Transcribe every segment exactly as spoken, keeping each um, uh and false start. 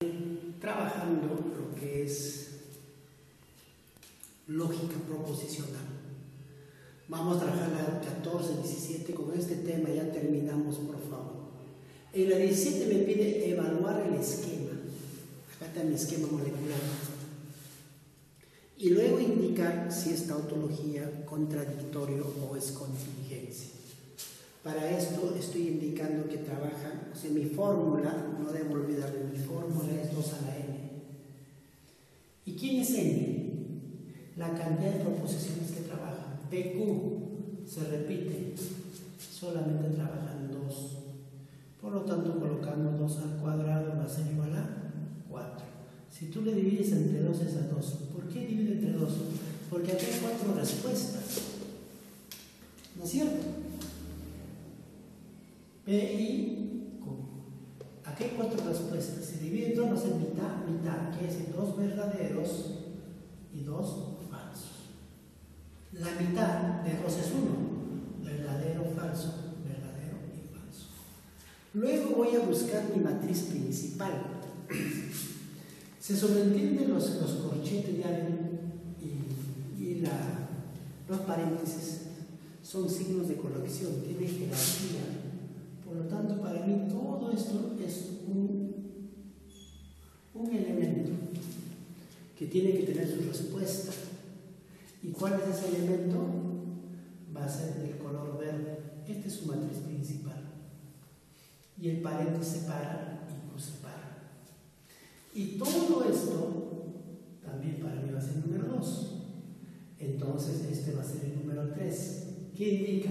trabajando lo que es lógica proposicional. Vamos a trabajar la catorce, diecisiete, con este tema ya terminamos, por favor. En la diecisiete me pide evaluar el esquema. Acá está mi esquema molecular. Y luego indicar si es tautología, contradictorio o es contingencia. Para esto estoy indicando que trabaja, o sea, mi fórmula, no debo olvidarme, mi fórmula es dos a la n. ¿Y quién es n? La cantidad de proposiciones que trabajan. P Q se repite, solamente trabajan dos. Por lo tanto, colocamos dos al cuadrado va a ser igual a cuatro. Si tú le divides entre dos es a dos. ¿Por qué divide entre dos? Porque aquí hay cuatro respuestas. ¿No es cierto? P I Q. Aquí hay cuatro respuestas. Si divide entre dos va a ser mitad, mitad. Quiere decir dos verdaderos y dos falsos. La mitad de dos es uno. Verdadero, falso, verdadero y falso. Luego voy a buscar mi matriz principal. Se sobreentienden los, los corchetes ya y, y la, los paréntesis son signos de colección, tiene jerarquía. Por lo tanto, para mí todo esto es un, un elemento que tiene que tener su respuesta. ¿Y cuál es ese elemento? Va a ser del color verde. Esta es su matriz principal. Y el paréntesis separa y Q separa. Y todo esto también para mí va a ser el número dos. Entonces este va a ser el número tres. ¿Qué indica?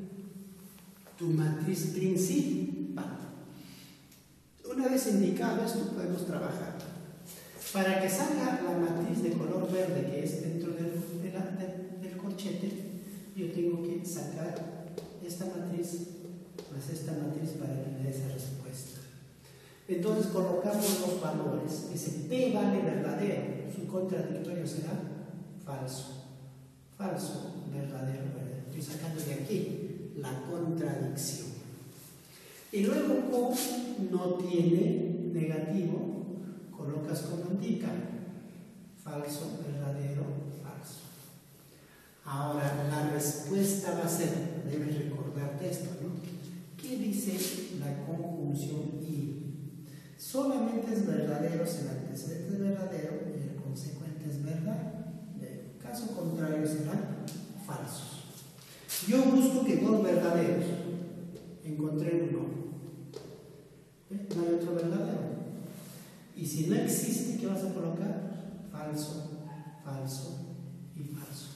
Tu matriz principal. Una vez indicado esto, podemos trabajar. Para que salga la matriz de color verde, que es dentro del, de la, de, del corchete, yo tengo que sacar esta matriz más esta matriz para que me dé esa respuesta. Entonces colocamos los valores. Ese P vale verdadero, su contradictorio será falso. Falso, verdadero, verdadero. Estoy sacando de aquí la contradicción. Y luego Q no tiene negativo, colocas como indica. Falso, verdadero, falso. Ahora la respuesta va a ser, debes recordarte esto, ¿no? ¿Qué dice la conjunción I? Solamente es verdadero si el antecedente es verdadero y el consecuente es verdadero. Caso contrario serán falsos. Yo busco que dos verdaderos. Encontré uno. ¿Eh? No hay otro verdadero. Y si no existe, ¿qué vas a colocar? Falso, falso y falso.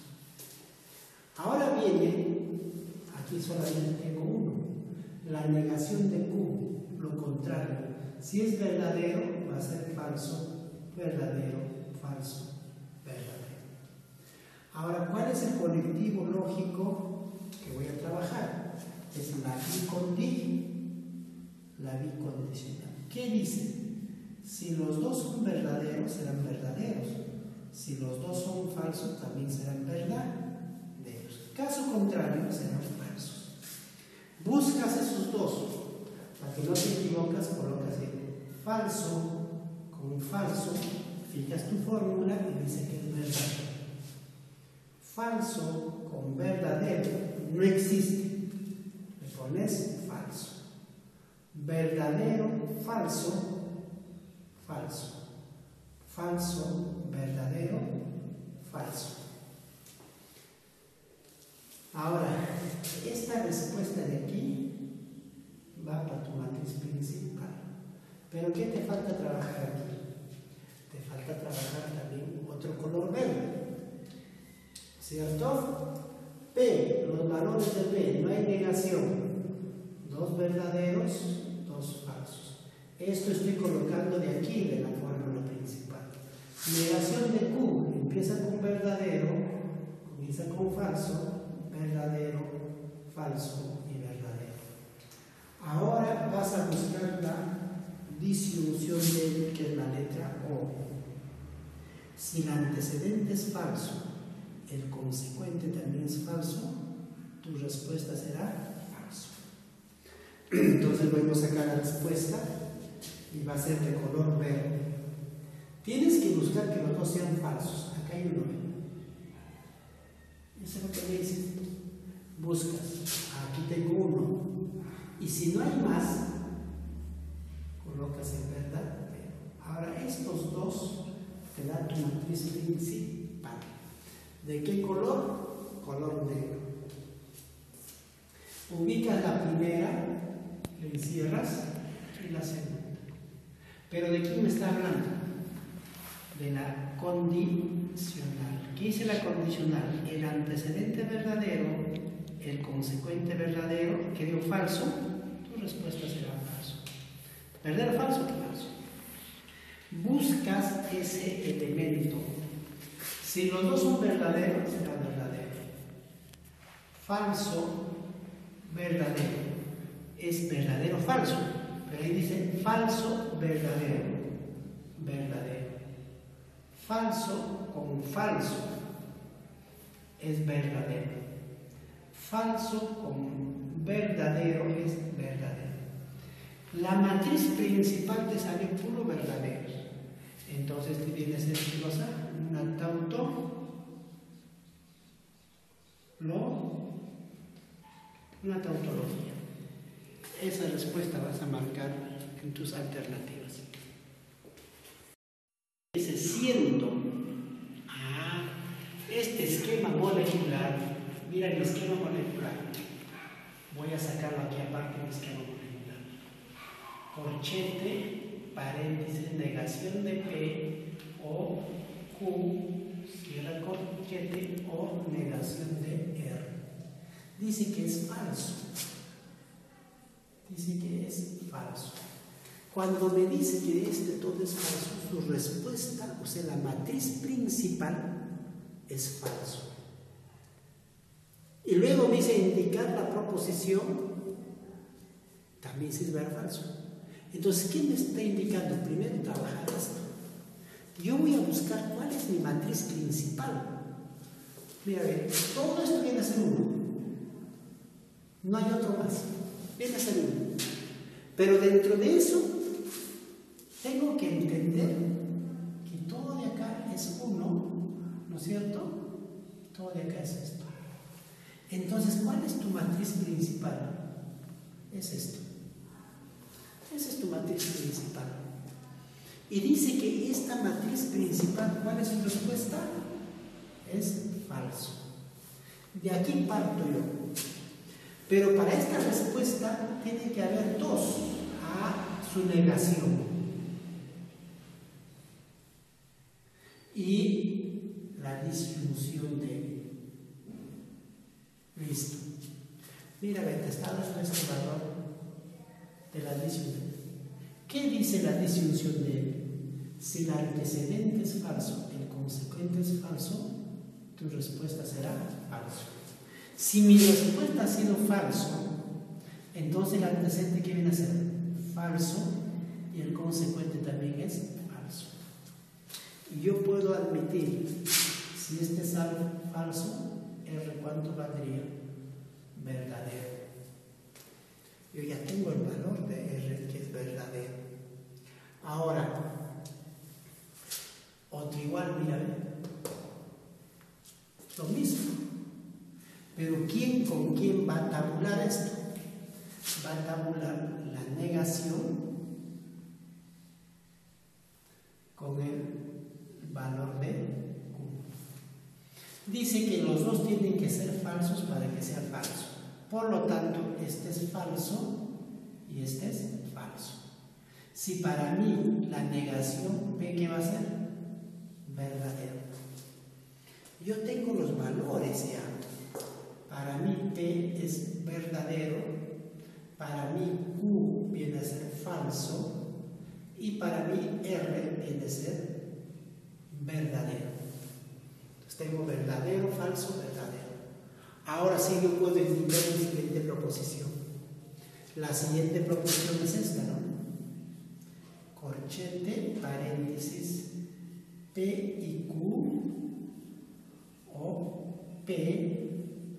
Ahora viene, aquí solamente tengo uno, la negación de Q, lo contrario. Si es verdadero, va a ser falso, verdadero, falso, verdadero. Ahora, ¿cuál es el conectivo lógico que voy a trabajar? Es la bicondicional. La bicondicional. ¿Qué dice? Si los dos son verdaderos, serán verdaderos. Si los dos son falsos, también serán verdaderos. Caso contrario, serán falsos. Buscas esos dos. Para que no te equivocas, colocas el falso con falso, fijas tu fórmula y dice que es verdadero. Falso con verdadero no existe. Le pones falso. Verdadero, falso, falso. Falso, verdadero, falso. Ahora, esta respuesta de aquí va para tu matriz principal. Pero ¿qué te falta trabajar aquí? Te falta trabajar también otro color verde. ¿Cierto? P, los valores de P, no hay negación. Dos verdaderos, dos falsos. Esto estoy colocando de aquí, de la fórmula principal. Negación de Q, empieza con verdadero, comienza con falso, verdadero, falso y verdadero. Ahora vas a buscar la disminución de, que es la letra O. Si el antecedente es falso, el consecuente también es falso, tu respuesta será falso. Entonces voy a sacar la respuesta y va a ser de color verde. Tienes que buscar que los dos sean falsos. Acá hay uno. Eso es lo que me dices. Buscas. Aquí tengo uno. Y si no hay más, colocas en verdad. Ahora estos dos te dan tu matriz principal. ¿De qué color? Color negro. Ubicas la primera, le encierras y la segunda. Pero ¿de quién me está hablando? De la condicional. ¿Qué dice la condicional? El antecedente verdadero, el consecuente verdadero, que dio falso, tu respuesta será falso. ¿Verdadero, falso o falso? Buscas ese elemento. Si los dos son verdaderos, será verdadero. Falso, verdadero. Es verdadero, falso. Pero ahí dice falso, verdadero. Verdadero. Falso con falso es verdadero. Falso con verdadero es verdadero. La matriz principal te sale puro verdadero. Entonces te tienes que usar una tauto, lo, una tautología. Esa respuesta vas a marcar en tus alternativas. Dice siendo, ah, este esquema molecular, mira el esquema molecular. Voy a sacarlo aquí aparte del esquema molecular. Corchete, paréntesis, negación de P o Q, cierra corchete o negación de R. Dice que es falso. Dice que es falso. Cuando me dice que este todo es falso, su respuesta, o sea, la matriz principal, es falso. Y luego me dice indicar la proposición, también es verdad falso. Entonces, ¿qué me está indicando? Primero, trabajar esto. Yo voy a buscar cuál es mi matriz principal. Mira, ve, todo esto viene a ser uno. No hay otro más. Viene a ser uno. Pero dentro de eso, tengo que entender que todo de acá es uno, ¿no es cierto? Todo de acá es esto. Entonces, ¿cuál es tu matriz principal? Es esto. Esa es tu matriz principal. Y dice que esta matriz principal, ¿cuál es su respuesta? Es falso. De aquí parto yo. Pero para esta respuesta tiene que haber dos. A, su negación. Y la disyunción de. Listo. Mira, te está dando este valor de la disyunción. ¿Qué dice la disyunción de él? Si el antecedente es falso, el consecuente es falso, tu respuesta será falso. Si mi respuesta ha sido falso, entonces el antecedente, ¿qué viene a ser? Falso, y el consecuente también es falso. Y yo puedo admitir, si este es falso, R cuánto valdría? Verdadero. Yo ya tengo el valor de R que es verdadero. Ahora, otro igual, mira, lo mismo. Pero ¿quién con quién va a tabular esto? Va a tabular la negación con el valor de Q. Dice que los dos tienen que ser falsos para que sea falso. Por lo tanto, este es falso y este es falso. Si para mí la negación P, ¿qué va a ser? Verdadero. Yo tengo los valores ya. Para mí P es verdadero, para mí Q viene a ser falso y para mí R viene a ser verdadero. Entonces tengo verdadero, falso, verdadero. Ahora sí yo puedo indicar la siguiente proposición. La siguiente proposición es esta, ¿no? Corchete, paréntesis, P y Q o P.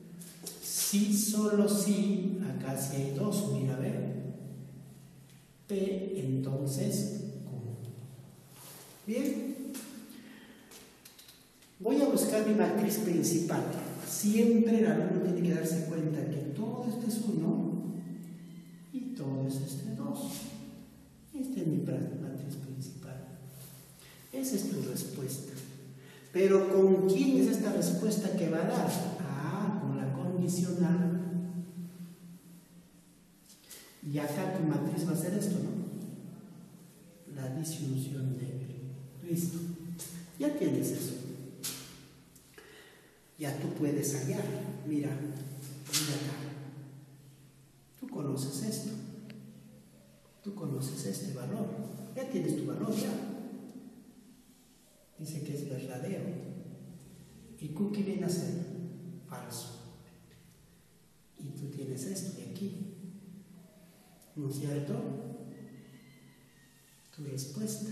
Sí, solo sí, acá sí hay dos, mira, a ver. P, entonces Q. Bien. Voy a buscar mi matriz principal. Siempre el alumno tiene que darse cuenta que todo esto es uno y todo es este dos. Esta es mi matriz principal. Esa es tu respuesta. Pero ¿con quién es esta respuesta que va a dar? Ah, con la condicional. Y acá tu matriz va a ser esto, ¿no? La disyunción débil. Listo. Ya tienes eso. Ya tú puedes hallar. Mira, mira acá. Tú conoces esto. Tú conoces este valor. Ya tienes tu valor, ya. Dice que es verdadero. ¿Y Q qué viene a ser? Falso. Y tú tienes esto de aquí. ¿No es cierto? Tu respuesta.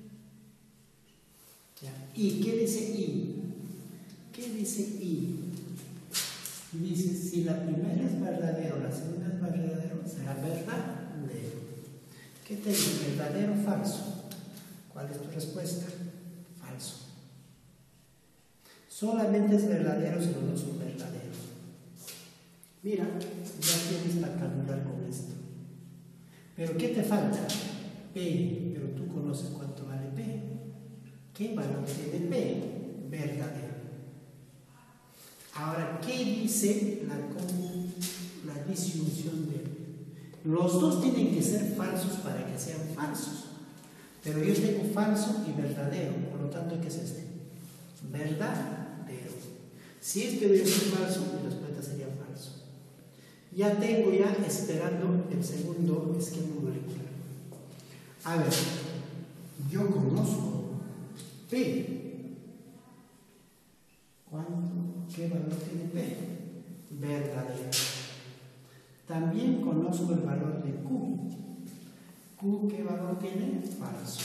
¿Ya? ¿Y qué dice I? ¿Qué dice I? Dice, si la primera es verdadero, la segunda es verdadero, será verdadero. ¿Qué te dice? ¿Verdadero o falso? ¿Cuál es tu respuesta? Falso. Solamente es verdadero si los dos son verdaderos. Mira, ya tienes para calcular con esto. ¿Pero qué te falta? P. Pero tú conoces cuánto vale P. ¿Qué valor tiene P? Verdadero. Ahora, ¿qué dice la, la disyunción de P? Los dos tienen que ser falsos para que sean falsos. Pero yo tengo falso y verdadero. Por lo tanto, ¿qué es este? Verdadero. Si este hubiera sido falso, mi respuesta sería falso. Ya tengo ya esperando el segundo esquema molecular. A ver, yo conozco P. ¿Cuánto? ¿Qué valor tiene P? Verdadero. También conozco el valor de Q. Q, ¿qué valor tiene? Falso.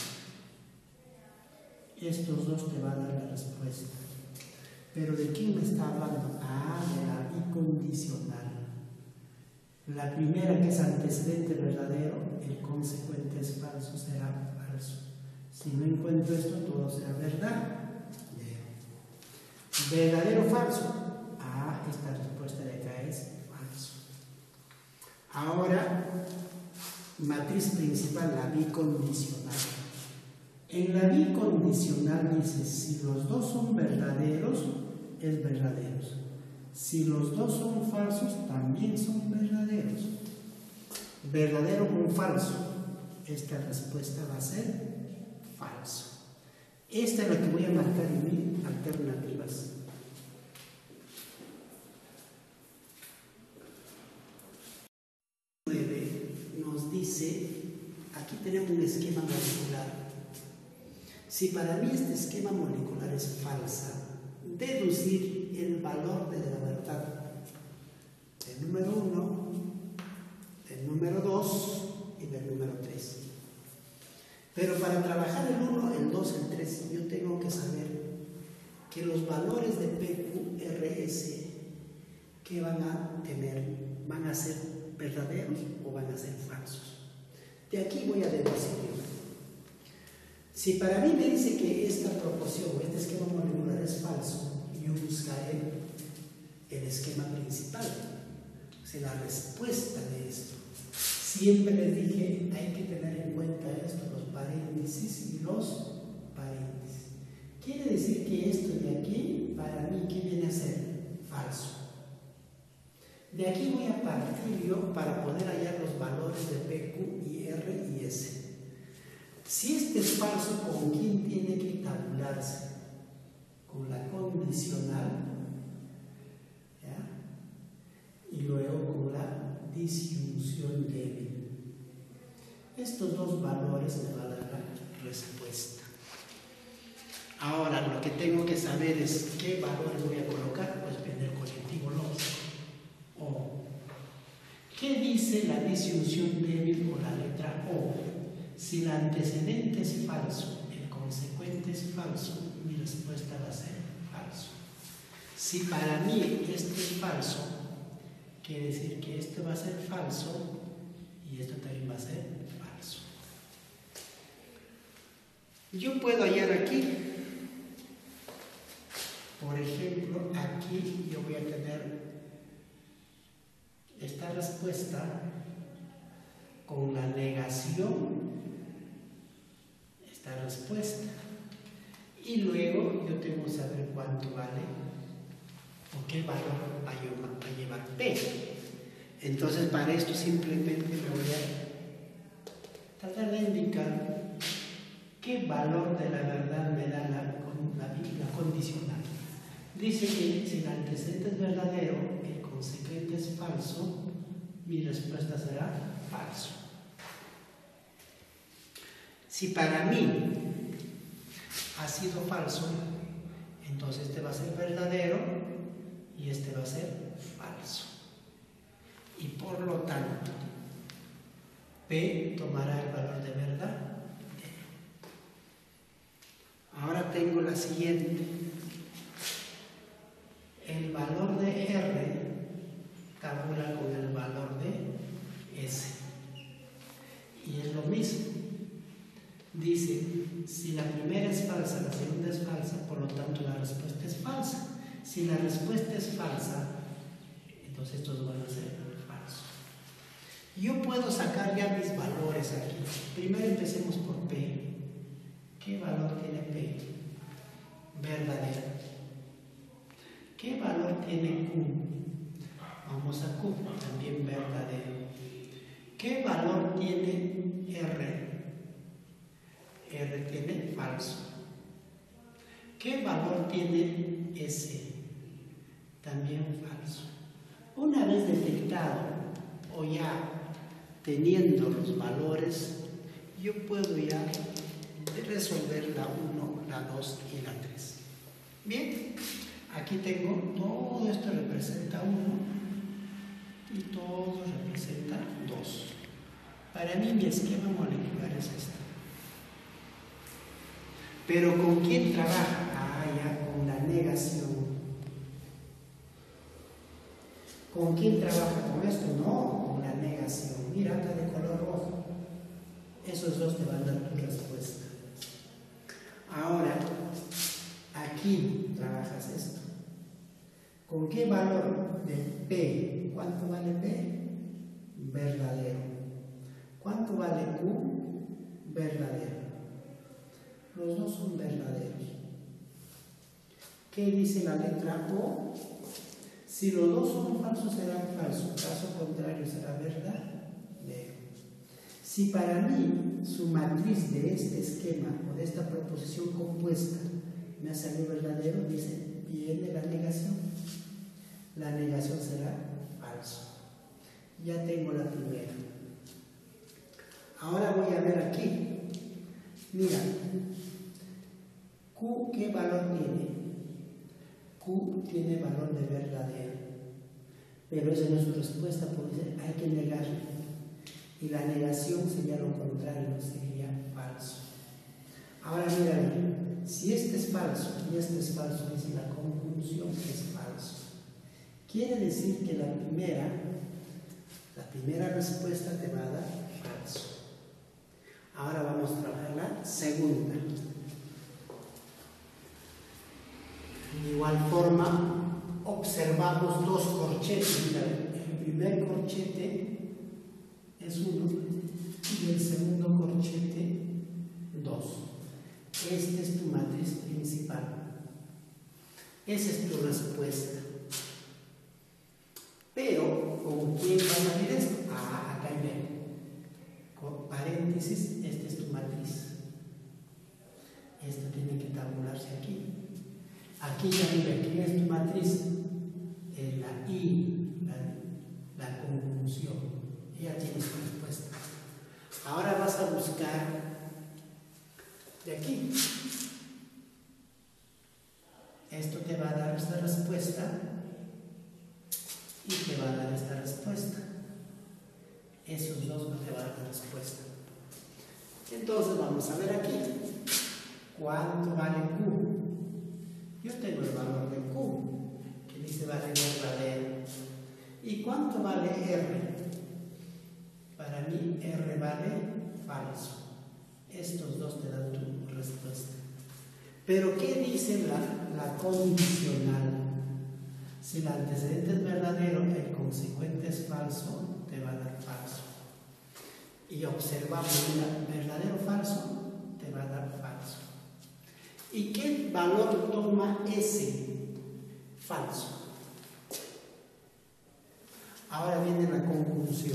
Estos dos te van a dar la respuesta. ¿Pero de quién me está hablando? Ah, de la bicondicional. La primera, que es antecedente verdadero, el consecuente es falso, será falso. Si no encuentro esto, todo será verdad. ¿Verdadero o falso? Ah, esta respuesta de acá es falso. Ahora, matriz principal, la bicondicional. En la bicondicional dice, si los dos son verdaderos, es verdaderos. Si los dos son falsos, también son verdaderos. Verdadero con falso. Esta respuesta va a ser falso. Esta es la que voy a marcar en mis alternativas. Nos dice, aquí tenemos un esquema molecular. Si para mí este esquema molecular es falsa, deducir el valor de la verdad del número uno, del número dos y del número tres. Pero para trabajar el uno, el dos, el tres, yo tengo que saber que los valores de P Q R S que van a tener, van a ser verdaderos o van a ser falsos. De aquí voy a deducir. Si para mí me dice que esta proporción, este esquema molecular es falso, yo buscaré el esquema principal, o sea, la respuesta de esto. Siempre les dije, hay que tener en cuenta esto, los paréntesis y los paréntesis. Quiere decir que esto de aquí, para mí, ¿qué viene a ser? Falso. De aquí voy a partir yo para poder hallar los valores de P, Q, y R y S. Si este es falso, ¿con quién tiene que tabularse? Con la condicional, ¿ya? Y luego con la disyunción débil. Estos dos valores me van a dar la respuesta. Ahora, lo que tengo que saber es qué valores voy a colocar, pues en el colectivo lógico. O, ¿qué dice la disyunción débil o la letra O? Si el antecedente es falso, el consecuente es falso, mi respuesta va a ser falso. Si para mí esto es falso, quiere decir que esto va a ser falso y esto también va a ser falso. Yo puedo hallar aquí, por ejemplo, aquí yo voy a tener esta respuesta con la negación, esta respuesta. Y luego yo tengo que saber cuánto vale o qué valor va a llevar, va a llevar P. Entonces, para esto simplemente me voy a tratar de indicar qué valor de la verdad me da la, la, la condicional. Dice que si el antecedente es verdadero, el consecuente es falso, mi respuesta será falso. Si para mí ha sido falso, entonces este va a ser verdadero y este va a ser falso. Y por lo tanto, P tomará el valor de verdad. Ahora tengo la siguiente. El valor de R tabula con el valor de S. Y es lo mismo. Dice, si la primera es falsa, la segunda es falsa, por lo tanto la respuesta es falsa. Si la respuesta es falsa, entonces estos van a ser falsos. Yo puedo sacar ya mis valores aquí. Primero empecemos por P. ¿Qué valor tiene P? Verdadero. ¿Qué valor tiene Q? Vamos a Q, también verdadero. ¿Qué valor tiene R? R tiene falso. ¿Qué valor tiene S? También falso. Una vez detectado o ya teniendo los valores, yo puedo ya resolver la uno, la dos y la tres. Bien, aquí tengo todo esto representa uno y todo representa dos. Para mí mi esquema molecular es este. Pero ¿con quién trabaja? Ah, ya, con la negación. ¿Con quién trabaja con esto? No, con la negación. Mira, acá de color rojo. Esos dos te van a dar tu respuesta. Ahora, aquí trabajas esto. ¿Con qué valor de P? ¿Cuánto vale P? Verdadero. ¿Cuánto vale Q? Verdadero. Los dos son verdaderos. ¿Qué dice la letra O? Si los dos son falsos, serán falsos. Caso contrario, será verdadero. Si para mí su matriz de este esquema o de esta proposición compuesta me ha salido verdadero, dice, viene la negación. La negación será falso. Ya tengo la primera. Ahora voy a ver aquí. Mira, Q, ¿qué valor tiene? Q tiene valor de verdadero. Pero esa no es su respuesta, porque hay que negarlo. Y la negación sería lo contrario, sería falso. Ahora mira bien, si este es falso y este es falso, dice la conjunción es falso. Quiere decir que la primera, la primera respuesta te va a dar falso. Ahora vamos a trabajar la segunda. De igual forma, observamos dos corchetes. Mira, el primer corchete es uno y el segundo corchete dos. Esta es tu matriz principal. Esa es tu respuesta. Pero, ¿con quién va a salir esto? Ah, acá hay medio. Con paréntesis, esta es tu matriz. Esto tiene que tabularse aquí. Aquí ya mira, ¿quién es tu matriz? Es la I, la, la conjunción. Ya tienes tu respuesta. Ahora vas a buscar de aquí. Esto te va a dar esta respuesta y te va a dar esta respuesta. Esos dos te van a dar la respuesta. Entonces vamos a ver aquí. ¿Cuánto vale Q? Yo tengo el valor de Q, que dice vale verdadero. ¿Y cuánto vale R? Para mí R vale falso. Estos dos te dan tu respuesta. Pero ¿qué dice la, la condicional? Si el antecedente es verdadero, el consecuente es falso, te va a dar falso. Y observamos, mira, verdadero o falso, te va a dar falso. ¿Y qué valor toma ese? Falso. Ahora viene la conclusión.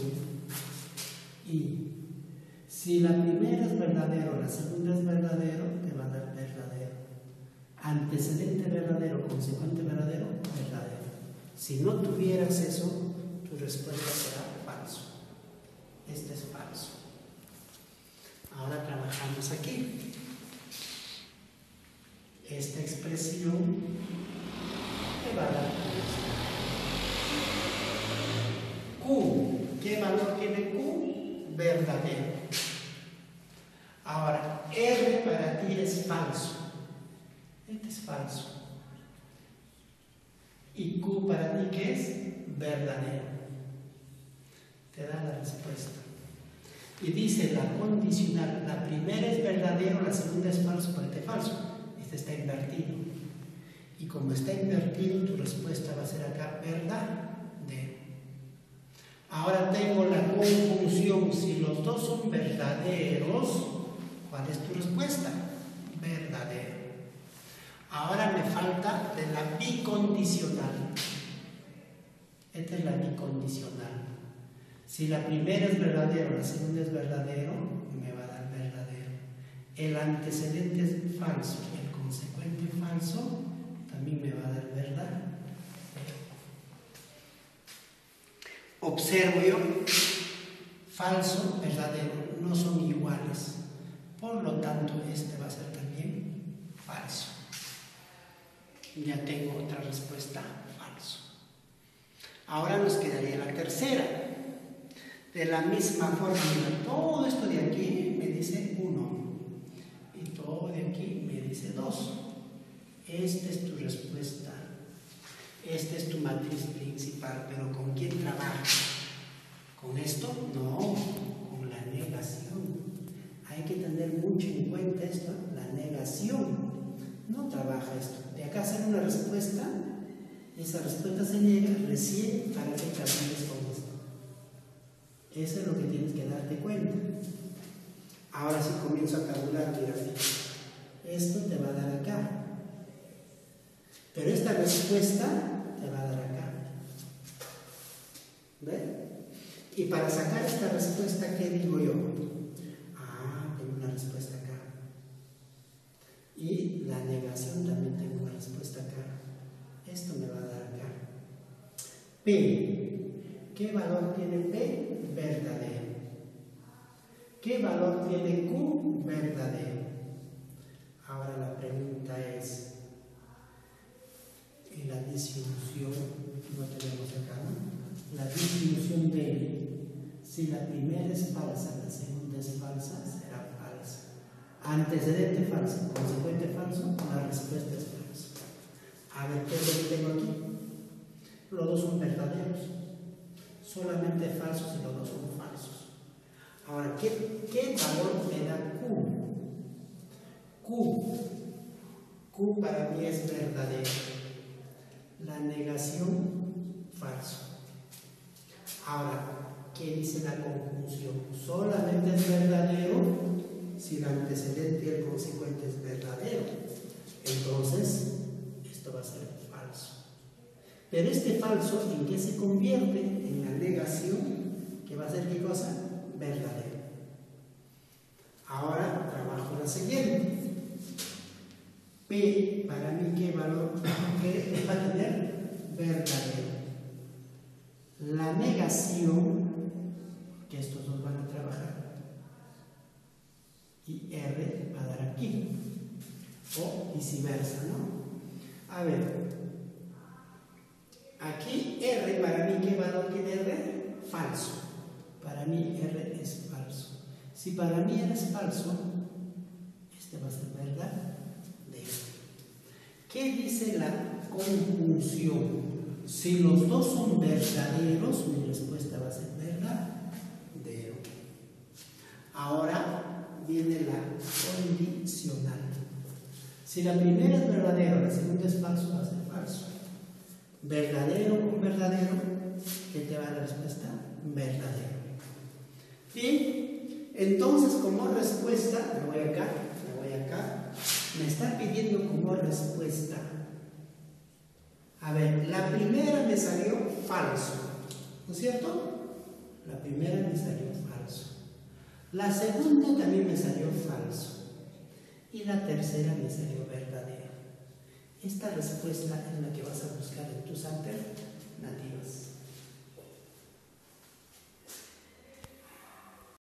Y si la primera es verdadero, la segunda es verdadero, te va a dar verdadero. Antecedente verdadero, consecuente verdadero, verdadero. Si no tuvieras eso, tu respuesta será falso. Este es falso. Ahora trabajamos aquí. Esta expresión te va a dar Q. ¿Qué valor tiene Q? Verdadero. Ahora, R para ti es falso. Este es falso. ¿Y Q para ti qué es? Verdadero. Te da la respuesta. Y dice la condicional, la primera es verdadero, la segunda es falso, pero este es falso. Este está invertido. Y como está invertido, tu respuesta va a ser acá verdadero. Ahora tengo la conclusión. Si los dos son verdaderos, ¿cuál es tu respuesta? Verdadero. Ahora me falta de la bicondicional. Esta es la bicondicional. Si la primera es verdadero, la segunda es verdadero, me va a dar verdadero. El antecedente es falso, el consecuente falso, también me va a dar verdad. Observo yo, falso, verdadero, no son iguales. Por lo tanto, este va a ser también falso. Ya tengo otra respuesta, falso. Ahora nos quedaría la tercera. De la misma forma, todo esto de aquí me dice uno. Y todo de aquí me dice dos. Esta es tu respuesta. Esta es tu matriz principal. Pero ¿con quién trabajas? ¿Con esto? No, con la negación. Hay que tener mucho en cuenta esto. La negación no trabaja esto. De acá hacer una respuesta, esa respuesta se niega recién para que cambies con esto. Eso es lo que tienes que darte cuenta. Ahora sí comienzo a tabular, mira, esto te va a dar acá. Pero esta respuesta te va a dar acá. ¿Ves? Y para sacar esta respuesta, ¿qué digo yo? Ah, tengo una respuesta acá. Y la negación también tengo una respuesta acá. Esto me va a dar acá. P. ¿Qué valor tiene P? Verdadero. ¿Qué valor tiene Q? Verdadero. Ahora la pregunta es, en la distribución, no tenemos acá, ¿no? La distribución de, si la primera es falsa, la segunda es falsa, será falsa. Antecedente falso, consecuente falso, la respuesta es falsa. A ver, ¿qué es lo que tengo aquí? Los dos son verdaderos. Solamente falsos y los dos son falsos. Ahora, ¿qué, qué valor me da Q? Q. Q para mí es verdadero. La negación, falso. Ahora, ¿qué dice la conclusión? Solamente es verdadero si el antecedente y el consecuente es verdadero. Entonces, esto va a ser falso. Pero este falso, ¿en qué se convierte? En la negación, que va a ser ¿qué cosa? Verdadero. Ahora trabajo la siguiente. P, para mí, ¿qué valor ¿qué va a tener? Verdadero. La negación, que estos dos van a trabajar, y R va a dar aquí, o viceversa, ¿no? A ver, aquí R, para mí, ¿qué valor tiene R? Falso. Para mí R es falso. Si para mí R es falso, este va a ser verdad. ¿Qué dice la conjunción? Si los dos son verdaderos, mi respuesta va a ser verdadero. Ahora viene la condicional. Si la primera es verdadero, la segunda es falso, va a ser falso. Verdadero con verdadero, ¿qué te va a la respuesta? Verdadero. Y entonces como respuesta, me voy acá, me voy acá, me está pidiendo como respuesta. A ver, la primera me salió falso, ¿no es cierto? La primera me salió falso. La segunda también me salió falso. Y la tercera me salió verdadero. Esta respuesta es la que vas a buscar en tus alternativas.